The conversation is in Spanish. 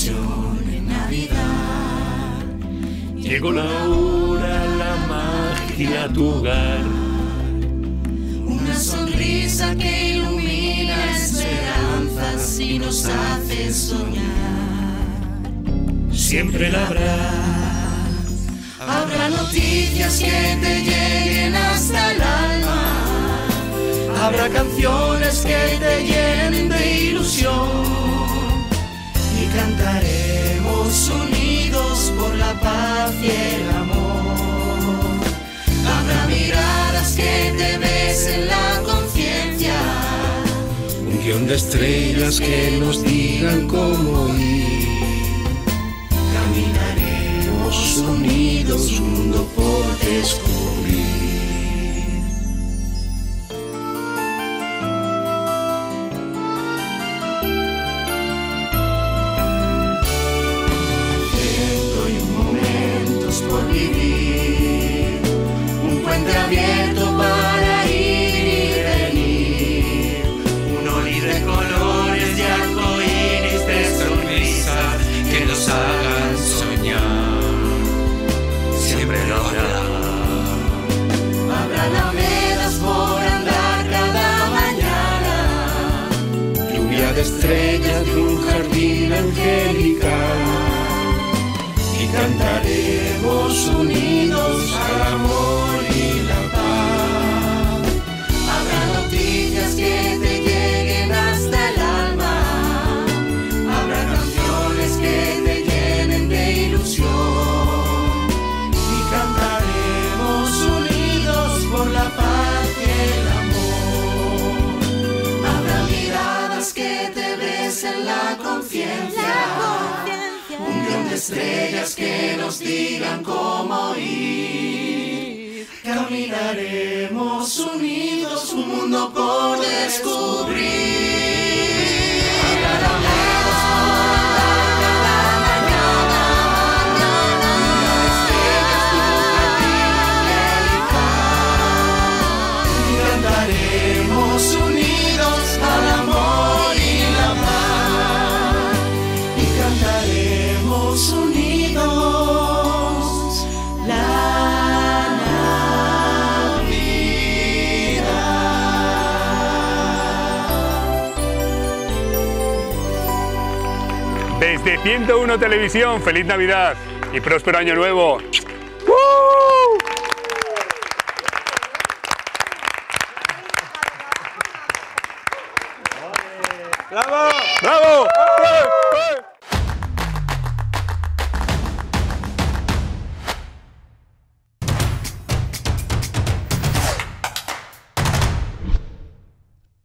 ilusión en Navidad. Llegó la hora, la magia a tu hogar. Una sonrisa que ilumina esperanzas y nos hace soñar. Siempre la habrá. Habrá noticias que te lleguen hasta el alma. Habrá canciones que te llenen de ilusión. Y cantaremos unidos por la paz y el amor. Habrá miradas que te besen la conciencia. Un guión de estrellas que nos digan cómo ir. Caminaremos unidos, un mundo por descubrir. Ciento y un momentos por vivir, un puente abierto para ir y venir, un oli de colores y arcoíris de sonrisas que nos hagan soñar. Siempre lo habrá. Habrá alamedas por andar cada mañana, Lluvia de estrellas de un jardín angelical. y cantaremos unidos al amor y la paz. Habrá noticias que te lleguen hasta el alma. Habrá canciones que te llenen de ilusión. Y cantaremos unidos por la paz y el amor. Habrá miradas que te besen la conciencia. Un guión de estrellas que nos digan cómo ir. Caminaremos unidos, un mundo por descubrir. Habrá alamedas por andar cada mañana. Lluvia de estrellas de un jardín angelical. Y cantaremos unidos al amor y la paz. Y cantaremos unidos la Navidad. Desde 101 Televisión, feliz Navidad y próspero año nuevo. ¡Bravo! ¡Bravo!